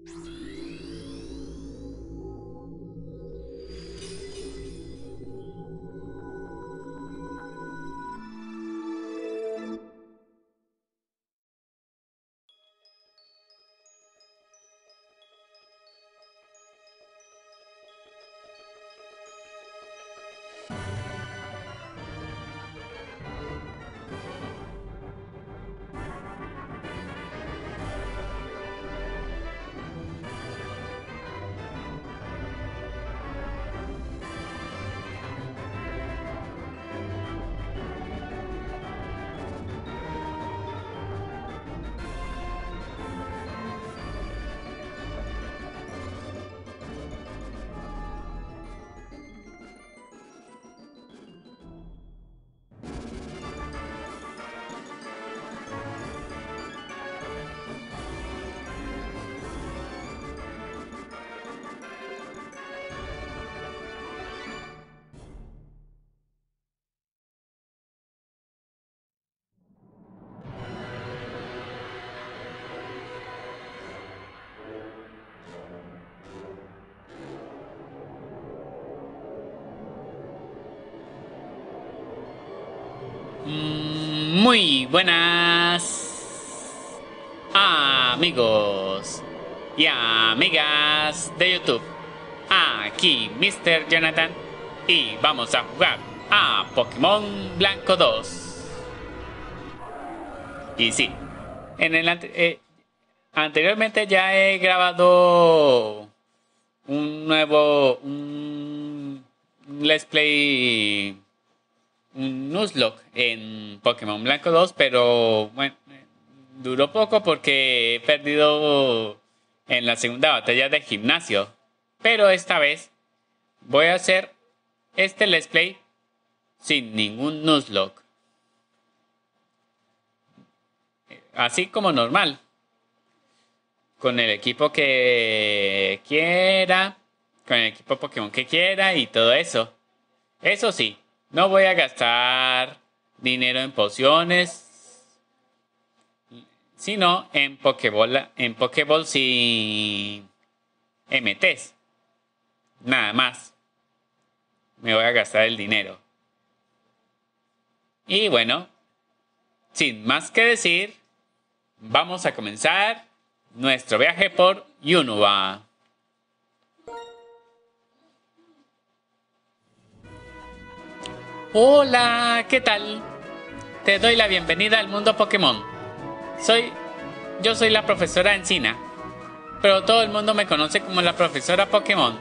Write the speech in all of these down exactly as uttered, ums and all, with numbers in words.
Muy buenas amigos y amigas de YouTube. Aquí mister Jonathan y vamos a jugar a Pokémon Blanco dos. Y sí, en el ante eh, anteriormente ya he grabado un nuevo un Let's Play, un Nuzlocke en Pokémon Blanco dos, pero bueno, duró poco porque he perdido en la segunda batalla de gimnasio. Pero esta vez voy a hacer este Let's Play sin ningún Nuzlocke, así como normal, con el equipo que quiera, con el equipo Pokémon que quiera y todo eso. Eso sí, no voy a gastar dinero en pociones, sino en Pokéball, en Pokéballs y M Ts. Nada más. Me voy a gastar el dinero. Y bueno, sin más que decir, vamos a comenzar nuestro viaje por Unova. Hola, ¿qué tal? Te doy la bienvenida al mundo Pokémon. Soy... Yo soy la profesora Encina, pero todo el mundo me conoce como la profesora Pokémon.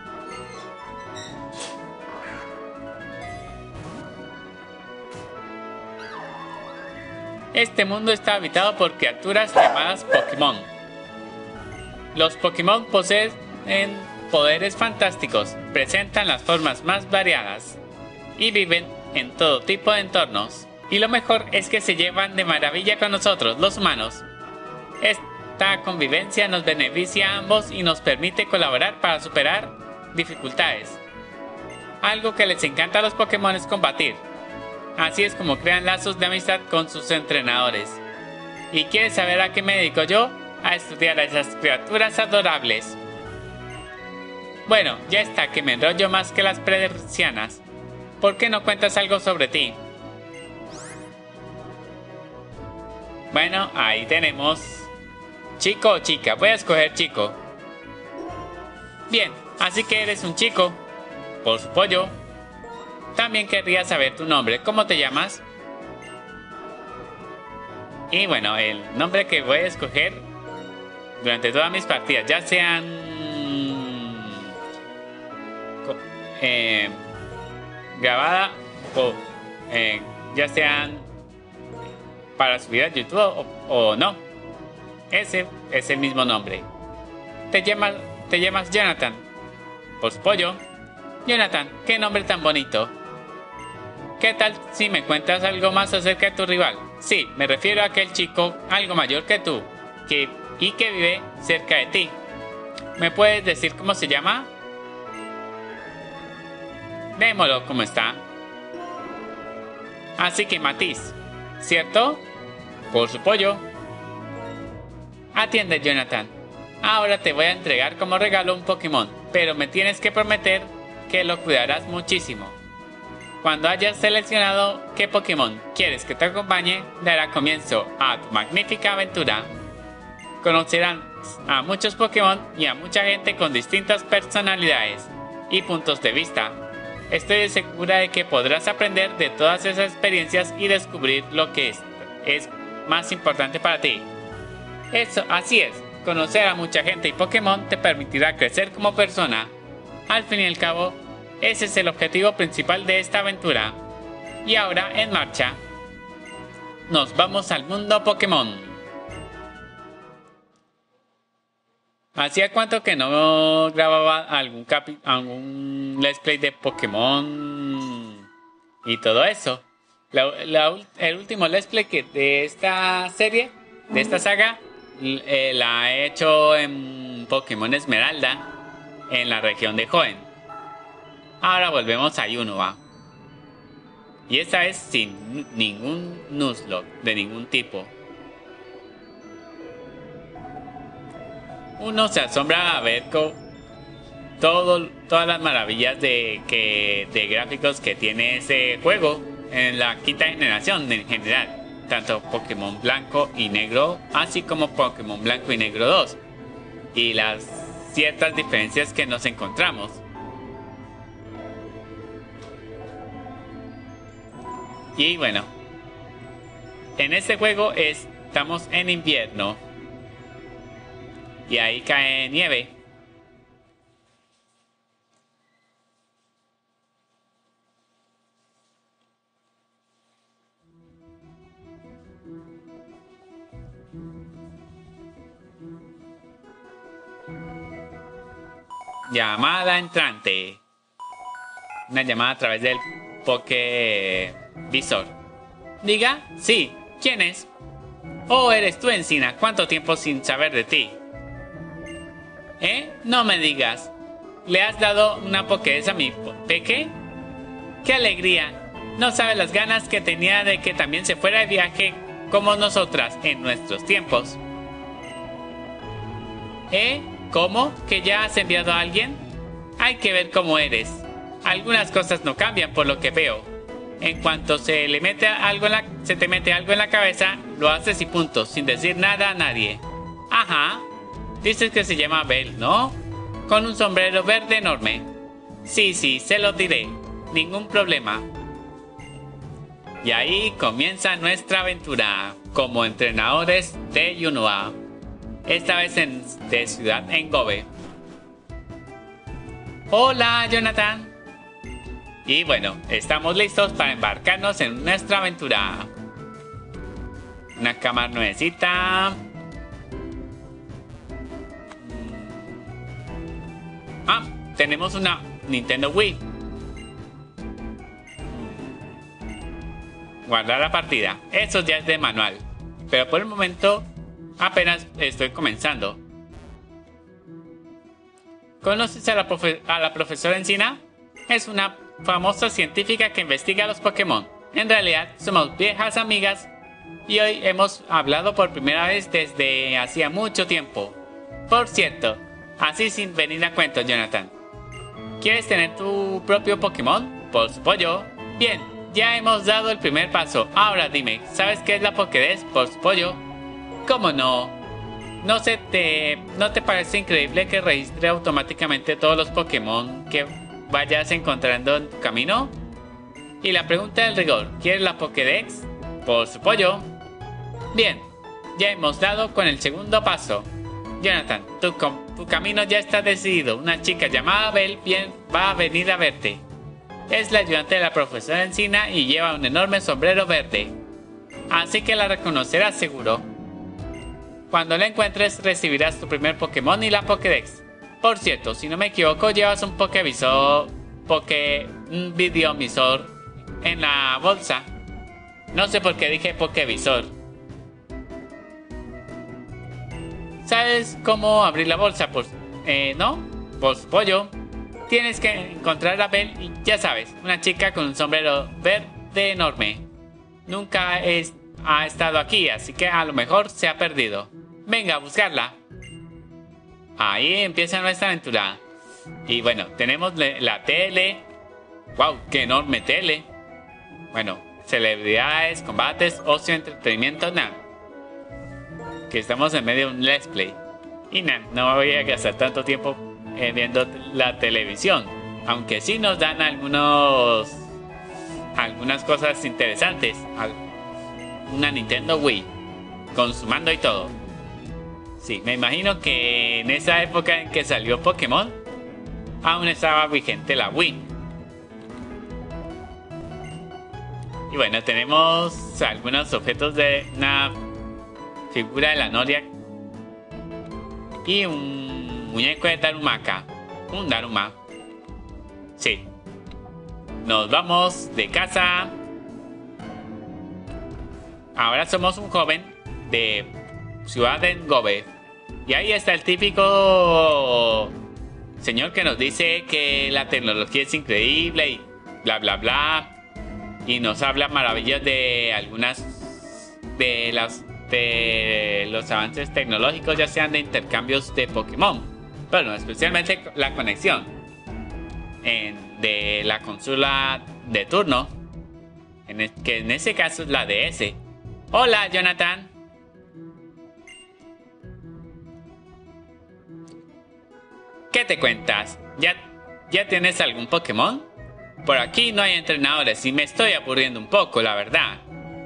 Este mundo está habitado por criaturas llamadas Pokémon. Los Pokémon poseen poderes fantásticos, presentan las formas más variadas y viven en todo tipo de entornos. Y lo mejor es que se llevan de maravilla con nosotros, los humanos. Esta convivencia nos beneficia a ambos y nos permite colaborar para superar dificultades. Algo que les encanta a los Pokémon es combatir. Así es como crean lazos de amistad con sus entrenadores. ¿Y quieres saber a qué me dedico yo? A estudiar a esas criaturas adorables. Bueno, ya está, que me enrollo más que las persianas. ¿Por qué no cuentas algo sobre ti? Bueno, ahí tenemos. ¿Chico o chica? Voy a escoger chico. Bien, así que eres un chico. Por su pollo. También querría saber tu nombre. ¿Cómo te llamas? Y bueno, el nombre que voy a escoger durante todas mis partidas, ya sean eh, grabada o eh, ya sean para subir a YouTube o, o no, ese es el mismo nombre. Te llamas, te llamas Jonathan. Por su pollo. Jonathan, qué nombre tan bonito. ¿Qué tal si me cuentas algo más acerca de tu rival? Sí, me refiero a aquel chico algo mayor que tú, que, y que vive cerca de ti. ¿Me puedes decir cómo se llama? Démoslo como está. Así que Matiz, ¿cierto? Por su pollo. Atiende, Jonathan. Ahora te voy a entregar como regalo un Pokémon, pero me tienes que prometer que lo cuidarás muchísimo. Cuando hayas seleccionado qué Pokémon quieres que te acompañe, dará comienzo a tu magnífica aventura. Conocerán a muchos Pokémon y a mucha gente con distintas personalidades y puntos de vista. Estoy segura de que podrás aprender de todas esas experiencias y descubrir lo que es, es más importante para ti. Eso, así es, conocer a mucha gente y Pokémon te permitirá crecer como persona. Al fin y al cabo, ese es el objetivo principal de esta aventura. Y ahora, en marcha, nos vamos al mundo Pokémon. ¿Hacía cuánto que no grababa algún, capi algún let's play de Pokémon y todo eso? La, la, el último let's play que de esta serie, de esta saga, eh, la he hecho en Pokémon Esmeralda, en la región de Hoenn. Ahora volvemos a Unova. Y esta vez sin ningún Nuzlocke de ningún tipo. Uno se asombra a ver con todo, todas las maravillas de, que, de gráficos que tiene ese juego en la quinta generación en general. Tanto Pokémon Blanco y Negro, así como Pokémon Blanco y Negro dos. Y las ciertas diferencias que nos encontramos. Y bueno, en este juego es, estamos en invierno. Y ahí cae nieve. Llamada entrante. Una llamada a través del Pokévisor. Diga, sí, ¿quién es? Oh, eres tú, Encina. ¿Cuánto tiempo sin saber de ti? ¿Eh? No me digas. ¿Le has dado una Pokédex a mi Peque? ¡Qué alegría! No sabes las ganas que tenía de que también se fuera de viaje como nosotras en nuestros tiempos. ¿Eh? ¿Cómo? ¿Que ya has enviado a alguien? Hay que ver cómo eres. Algunas cosas no cambian por lo que veo. En cuanto se le mete algo en la, se te mete algo en la cabeza, lo haces y punto, sin decir nada a nadie. Ajá. Dices que se llama Bell, ¿no? Con un sombrero verde enorme. Sí, sí, se lo diré. Ningún problema. Y ahí comienza nuestra aventura como entrenadores de Unova. Esta vez en de Ciudad Engobe. Hola, Jonathan. Y bueno, estamos listos para embarcarnos en nuestra aventura. Una cámara nuevecita. Ah, tenemos una Nintendo Wii. Guardar la partida. Eso ya es de manual. Pero por el momento apenas estoy comenzando. ¿Conoces a la, profe a la profesora Encina? Es una famosa científica que investiga los Pokémon. En realidad somos viejas amigas y hoy hemos hablado por primera vez desde hacía mucho tiempo. Por cierto, así sin venir a cuento, Jonathan. ¿Quieres tener tu propio Pokémon? Por supuesto. Bien, ya hemos dado el primer paso. Ahora dime, ¿sabes qué es la Pokédex? Por supuesto. ¿Cómo no? ¿No, se te, ¿No te parece increíble que registre automáticamente todos los Pokémon que vayas encontrando en tu camino? Y la pregunta del rigor, ¿quieres la Pokédex? Por supuesto. Bien, ya hemos dado con el segundo paso. Jonathan, tu, tu camino ya está decidido. Una chica llamada Bell bien va a venir a verte. Es la ayudante de la profesora Encina y lleva un enorme sombrero verde. Así que la reconocerás seguro. Cuando la encuentres recibirás tu primer Pokémon y la Pokédex. Por cierto, si no me equivoco, llevas un Pokévisor, Poké... un videovisor en la bolsa. No sé por qué dije Pokévisor. ¿Sabes cómo abrir la bolsa? Pues, eh, ¿no? Por supuesto. Tienes que encontrar a Bell y ya sabes, una chica con un sombrero verde enorme. Nunca es, ha estado aquí, así que a lo mejor se ha perdido. Venga a buscarla. Ahí empieza nuestra aventura. Y bueno, tenemos la tele. ¡Wow! ¡Qué enorme tele! Bueno, celebridades, combates, ocio, entretenimiento, nada. Que estamos en medio de un let's play. Y nada, no voy a gastar tanto tiempo eh, viendo la televisión. Aunque sí nos dan algunos... algunas cosas interesantes. Una Nintendo Wii. Con su mando y todo. Sí, me imagino que en esa época en que salió Pokémon, aún estaba vigente la Wii. Y bueno, tenemos algunos objetos de una figura de la Noria y un muñeco de Darumaka. Un Daruma. Sí. Nos vamos de casa. Ahora somos un joven de Ciudad de Ngobe. Y ahí está el típico señor que nos dice que la tecnología es increíble y bla bla bla. Y nos habla maravillas de algunas de las de los avances tecnológicos, ya sean de intercambios de Pokémon. Bueno, especialmente la conexión en, de la consola de turno, en el, que en ese caso es la D S. Hola, Jonathan. ¿Qué te cuentas? ¿Ya, ya tienes algún Pokémon? Por aquí no hay entrenadores y me estoy aburriendo un poco, la verdad.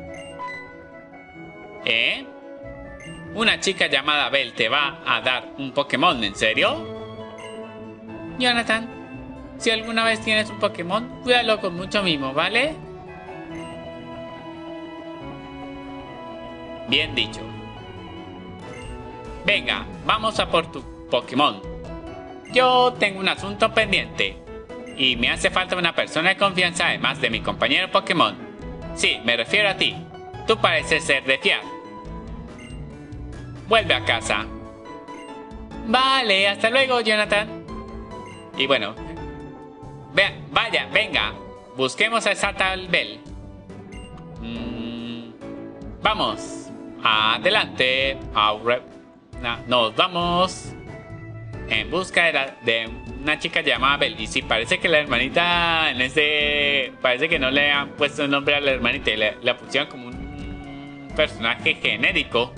¿Eh? ¿Una chica llamada Belle te va a dar un Pokémon, en serio? Jonathan, si alguna vez tienes un Pokémon, cuídalo con mucho mimo, ¿vale? Bien dicho. Venga, vamos a por tu Pokémon. Yo tengo un asunto pendiente. Y me hace falta una persona de confianza además de mi compañero Pokémon. Sí, me refiero a ti. Tú pareces ser de fiar. Vuelve a casa. Vale, hasta luego, Jonathan. Y bueno, ve, vaya, venga. Busquemos a esa tal Belle. Mm, vamos. Adelante. Ahora, no, nos vamos en busca de, la, de una chica llamada Belle. Y sí, parece que la hermanita en este... Parece que no le han puesto el nombre a la hermanita. Le, la pusieron como un personaje genérico.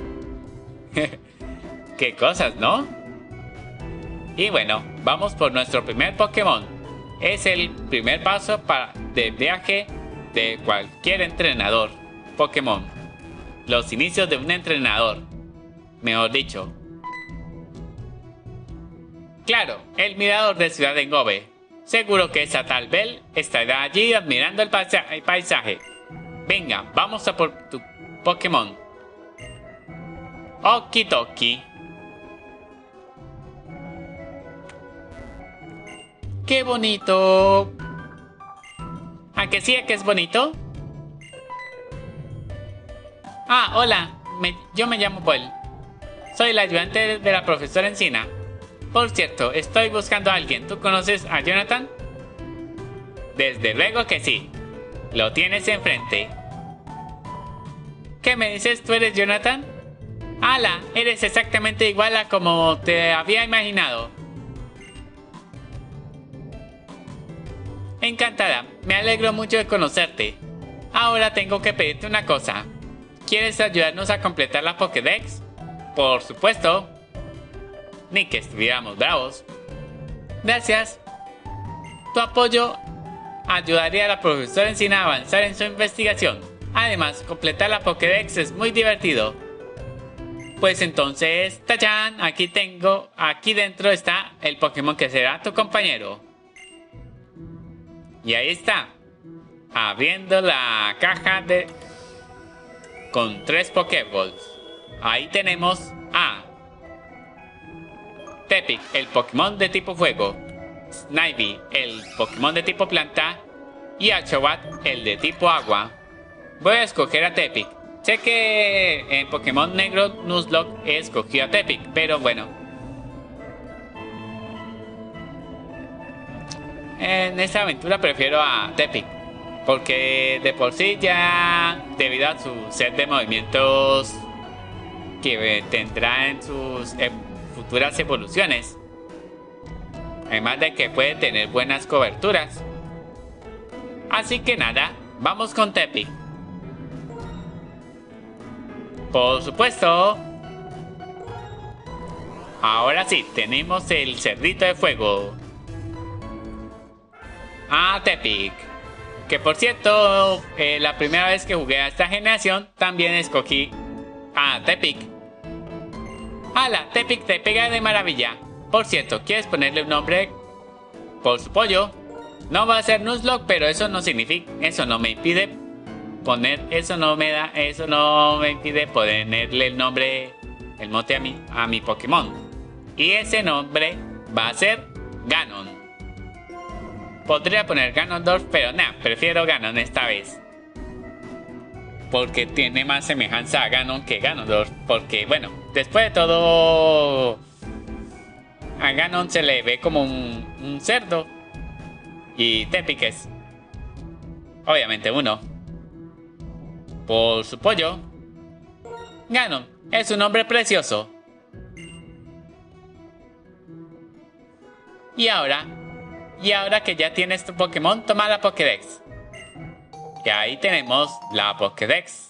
Qué cosas, ¿no? Y bueno, vamos por nuestro primer Pokémon. Es el primer paso para de viaje de cualquier entrenador Pokémon. Los inicios de un entrenador, mejor dicho. Claro, el mirador de Ciudad de Ngobe. Seguro que esa tal Belle estará allí admirando el, paisa el paisaje. Venga, vamos a por tu Pokémon. Okidoki. ¡Qué bonito! ¿A que sí que es bonito? Ah, hola. Me, yo me llamo Paul. Soy el ayudante de la profesora Encina. Por cierto, estoy buscando a alguien. ¿Tú conoces a Jonathan? Desde luego que sí. Lo tienes enfrente. ¿Qué me dices? ¿Tú eres Jonathan? ¡Hala! Eres exactamente igual a como te había imaginado. Encantada. Me alegro mucho de conocerte. Ahora tengo que pedirte una cosa. ¿Quieres ayudarnos a completar la Pokédex? Por supuesto. Ni que estuviéramos bravos. Gracias. Tu apoyo ayudaría a la profesora Encina a avanzar en su investigación. Además, completar la Pokédex es muy divertido. Pues entonces, ¡tachán! Aquí tengo, aquí dentro está el Pokémon que será tu compañero. Y ahí está. Abriendo la caja de... con tres Pokéballs. Ahí tenemos a... Tepig, el Pokémon de tipo fuego. Snivy, el Pokémon de tipo planta. Y a Chobat, el de tipo agua. Voy a escoger a Tepig. Sé que en Pokémon Negro Nuzlocke he escogido a Tepig, pero bueno. En esta aventura prefiero a Tepig, porque de por sí ya, debido a su set de movimientos que tendrá en sus futuras evoluciones. Además de que puede tener buenas coberturas. Así que nada, vamos con Tepig. Por supuesto. Ahora sí, tenemos el cerdito de fuego. Ah, Tepig. Que por cierto, eh, la primera vez que jugué a esta generación, también escogí a Tepig. ¡Hala! Tepig te pega de maravilla. Por cierto, ¿quieres ponerle un nombre? Por su pollo. No va a ser Nuzlocke, pero eso no significa, eso no me impide poner, eso no me da, eso no me impide ponerle el nombre, el mote a mi, a mi Pokémon. Y ese nombre va a ser Ganon. Podría poner Ganondorf, pero nada, prefiero Ganon esta vez. Porque tiene más semejanza a Ganon que Ganondorf. Porque, bueno, después de todo, a Ganon se le ve como un, un cerdo. Y Tepig es, obviamente, uno. Por su pollo. Ganon es un hombre precioso. Y ahora, y ahora que ya tienes tu Pokémon, toma la Pokédex. Y ahí tenemos la Pokédex.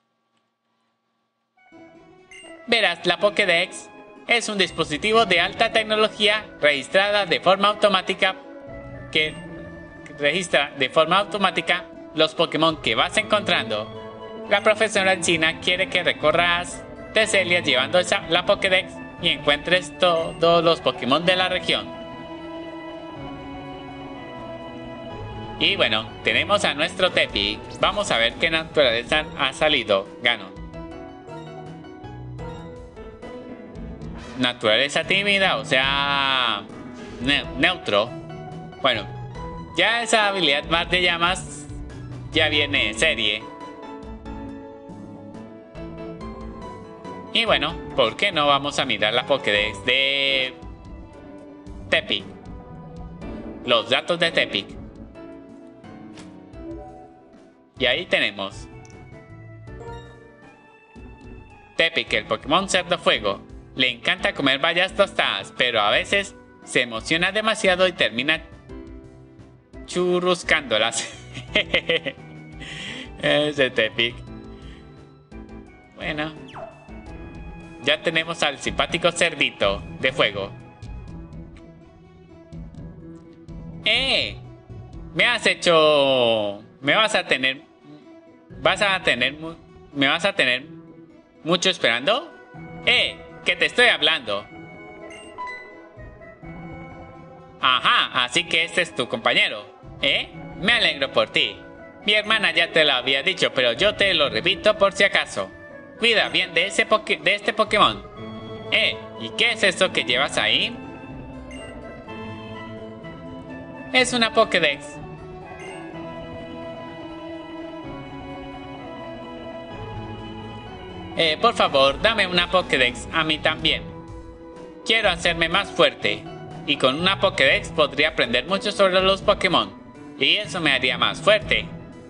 Verás, la Pokédex es un dispositivo de alta tecnología registrada de forma automática que registra de forma automática los Pokémon que vas encontrando. La profesora China quiere que recorras Teselia llevando esa, la Pokédex y encuentres to todos los Pokémon de la región. Y bueno, tenemos a nuestro Tepig. Vamos a ver qué naturaleza ha salido. Ganon. Naturaleza tímida, o sea, ne neutro. Bueno, ya esa habilidad más de llamas ya viene en serie. Y bueno, ¿por qué no vamos a mirar la Pokédex de Tepig? Los datos de Tepig. Y ahí tenemos Tepig, el Pokémon cerdo fuego. Le encanta comer bayas tostadas, pero a veces se emociona demasiado y termina churruscándolas. Ese Tepig. Bueno, ya tenemos al simpático cerdito de fuego. ¡Eh! Me has hecho... Me vas a tener... Vas a tener... ¿Me vas a tener mucho esperando? ¡Eh! Que te estoy hablando. Ajá, así que este es tu compañero, ¿eh? Me alegro por ti. Mi hermana ya te lo había dicho, pero yo te lo repito por si acaso. Cuida bien de, ese poke de este Pokémon. ¿Eh? ¿Y qué es eso que llevas ahí? Es una Pokédex. Eh, por favor, dame una Pokédex a mí también. Quiero hacerme más fuerte. Y con una Pokédex podría aprender mucho sobre los Pokémon. Y eso me haría más fuerte.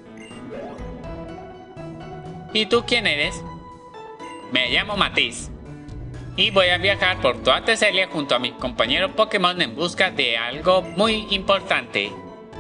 ¿Y tú quién eres? Me llamo Matiz. Y voy a viajar por toda Teselia junto a mi compañero Pokémon en busca de algo muy importante.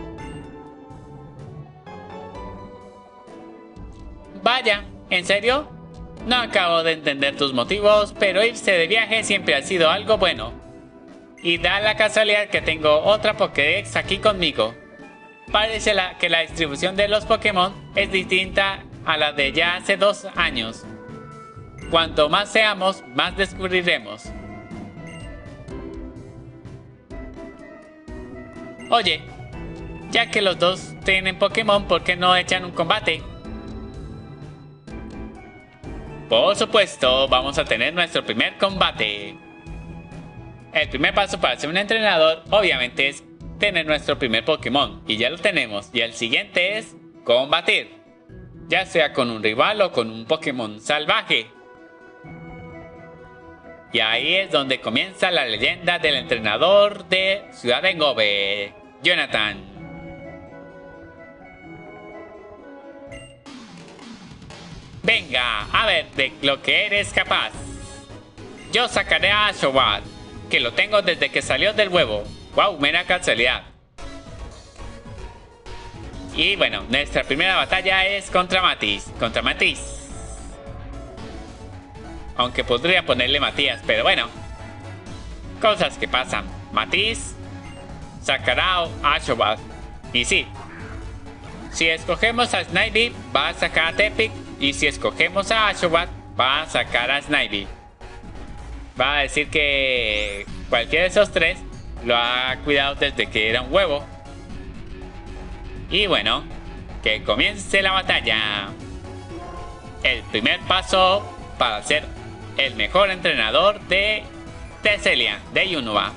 Vaya, ¿en serio? No acabo de entender tus motivos, pero irse de viaje siempre ha sido algo bueno. Y da la casualidad que tengo otra Pokédex aquí conmigo. Parece la, que la distribución de los Pokémon es distinta a la de ya hace dos años. Cuanto más seamos, más descubriremos. Oye, ya que los dos tienen Pokémon, ¿por qué no echan un combate? Por supuesto, vamos a tener nuestro primer combate. El primer paso para ser un entrenador, obviamente, es tener nuestro primer Pokémon. Y ya lo tenemos. Y el siguiente es combatir. Ya sea con un rival o con un Pokémon salvaje. Y ahí es donde comienza la leyenda del entrenador de Ciudad Engove, Jonathan. Venga, a ver de lo que eres capaz. Yo sacaré a Ashobad, que lo tengo desde que salió del huevo. Wow, mera casualidad. Y bueno, nuestra primera batalla es contra Matis. Contra Matis. Aunque podría ponerle Matías, pero bueno. Cosas que pasan. Matis sacará a Ashobad. Y sí. Si escogemos a Snivy, va a sacar a Tepig. Y si escogemos a Ashobad, va a sacar a Snivy. Va a decir que cualquiera de esos tres lo ha cuidado desde que era un huevo. Y bueno, que comience la batalla. El primer paso para ser el mejor entrenador de Teselia, de Unova.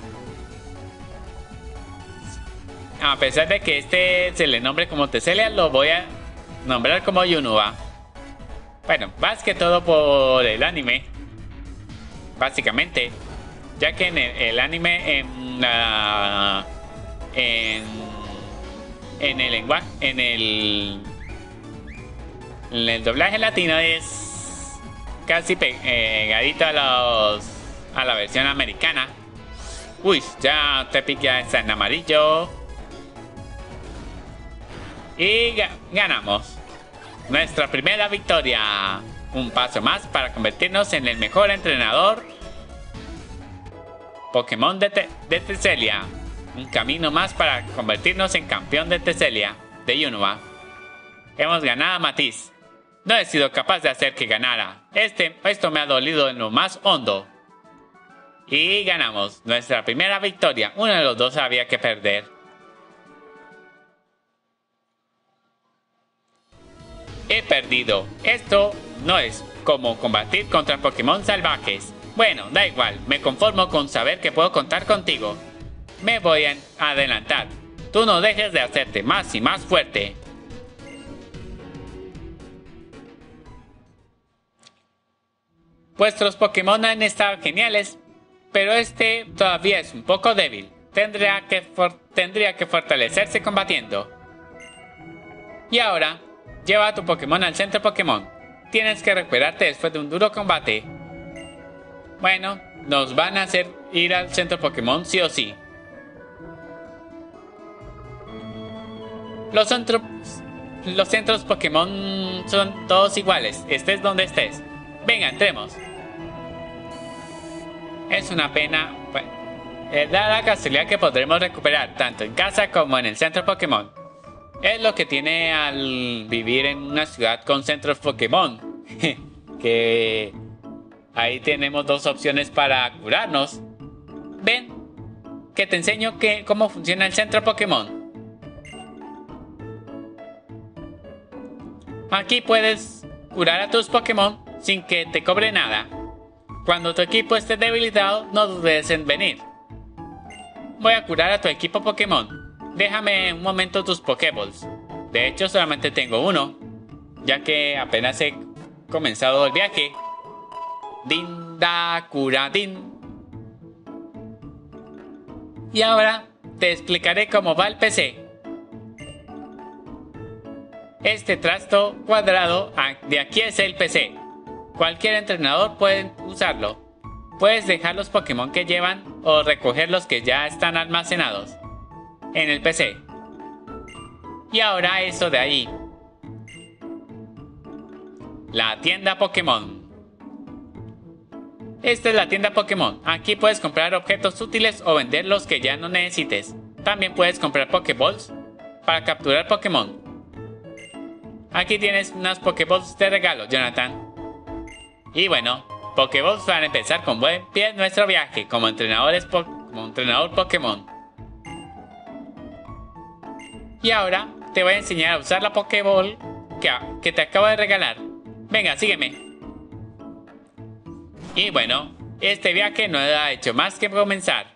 A pesar de que este se le nombre como Teselia, lo voy a nombrar como Unova. Bueno, más que todo por el anime. Básicamente, ya que en el, el anime en la en, en el lenguaje en el en el doblaje latino es casi pegadito a los a la versión americana. Uy, ya Tepig ya está en amarillo y ga ganamos nuestra primera victoria. Un paso más para convertirnos en el mejor entrenador Pokémon de, Te de Teselia. Un camino más para convertirnos en campeón de Teselia, de Unova. Hemos ganado a Matis. No he sido capaz de hacer que ganara. Este, esto me ha dolido en lo más hondo. Y ganamos nuestra primera victoria. Uno de los dos había que perder. He perdido. Esto no es como combatir contra Pokémon salvajes. Bueno, da igual, me conformo con saber que puedo contar contigo. Me voy a adelantar. Tú no dejes de hacerte más y más fuerte. Vuestros Pokémon han estado geniales, pero este todavía es un poco débil. Tendría que, tendría que fortalecerse combatiendo. Y ahora, lleva a tu Pokémon al centro Pokémon. Tienes que recuperarte después de un duro combate. Bueno, nos van a hacer ir al centro Pokémon sí o sí. Los centros, los centros Pokémon son todos iguales, estés donde estés. Venga, entremos. Es una pena. Bueno, es la casualidad que podremos recuperar tanto en casa como en el centro Pokémon. Es lo que tiene al vivir en una ciudad con centros Pokémon. Que ahí tenemos dos opciones para curarnos. Ven, que te enseño que, cómo funciona el centro Pokémon. Aquí puedes curar a tus Pokémon sin que te cobre nada. Cuando tu equipo esté debilitado, no dudes en venir. Voy a curar a tu equipo Pokémon. Déjame un momento tus Pokéballs. De hecho, solamente tengo uno, ya que apenas he comenzado el viaje. Din da cura din. Y ahora te explicaré cómo va el P C. Este trasto cuadrado de aquí es el P C. Cualquier entrenador puede usarlo. Puedes dejar los Pokémon que llevan o recoger los que ya están almacenados en el P C. Y ahora eso de ahí. La tienda Pokémon. Esta es la tienda Pokémon. Aquí puedes comprar objetos útiles o vender los que ya no necesites. También puedes comprar Pokéballs para capturar Pokémon. Aquí tienes unas Pokéballs de regalo, Jonathan. Y bueno, Pokéballs para empezar con buen pie nuestro viaje como entrenadores po como entrenador Pokémon. Y ahora te voy a enseñar a usar la Pokéball que, que te acabo de regalar. Venga, sígueme. Y bueno, este viaje no ha hecho más que comenzar.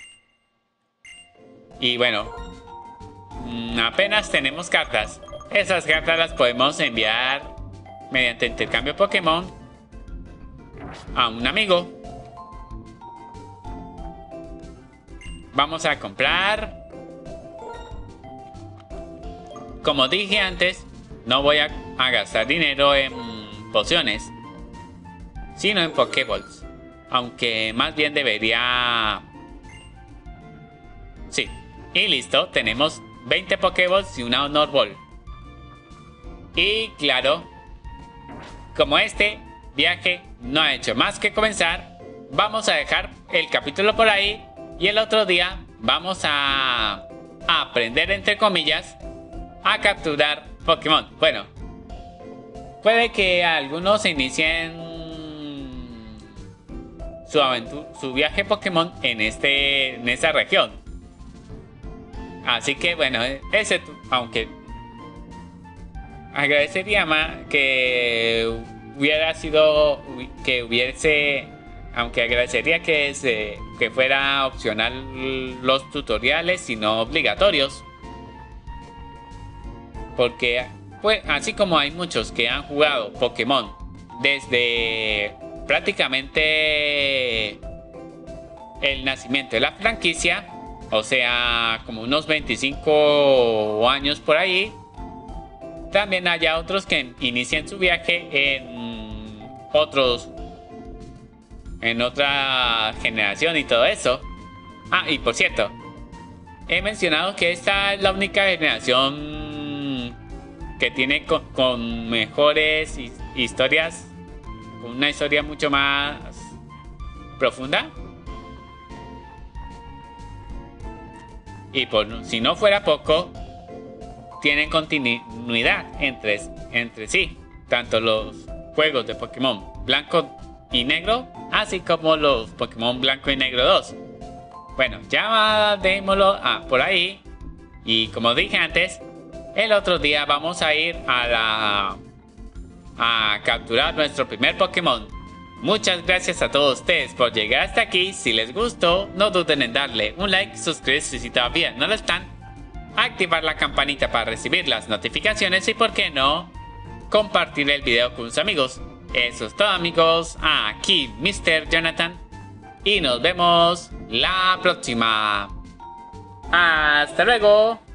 Y bueno, apenas tenemos cartas. Esas cartas las podemos enviar mediante intercambio Pokémon a un amigo. Vamos a comprar. Como dije antes, no voy a, a gastar dinero en pociones, sino en Pokéballs. Aunque más bien debería... Sí. Y listo, tenemos veinte Pokéballs y una Honor Ball. Y claro, como este viaje no ha hecho más que comenzar, vamos a dejar el capítulo por ahí y el otro día vamos a, a aprender, entre comillas, a capturar Pokémon. Bueno, puede que algunos inicien su aventura, su viaje Pokémon en este, en esta región. Así que bueno, ese, aunque agradecería más que hubiera sido, que hubiese, aunque agradecería que se, que fuera opcional los tutoriales y no obligatorios, porque pues así como hay muchos que han jugado Pokémon desde prácticamente el nacimiento de la franquicia, o sea, como unos veinticinco años por ahí, también haya otros que inician su viaje en otros, en otra generación y todo eso. Ah, y por cierto, he mencionado que esta es la única generación que tiene con, con mejores historias, con una historia mucho más profunda. Y por si no fuera poco, tienen continuidad entre, entre sí, tanto los juegos de Pokémon Blanco y Negro, así como los Pokémon Blanco y Negro dos. Bueno, ya démoslo ah, por ahí. Y como dije antes, el otro día vamos a ir a la a capturar nuestro primer Pokémon. Muchas gracias a todos ustedes por llegar hasta aquí. Si les gustó, no duden en darle un like, suscribirse si todavía no lo están, activar la campanita para recibir las notificaciones y, por qué no, compartir el video con sus amigos. Eso es todo, amigos. Aquí mister Jonathan y nos vemos la próxima. Hasta luego.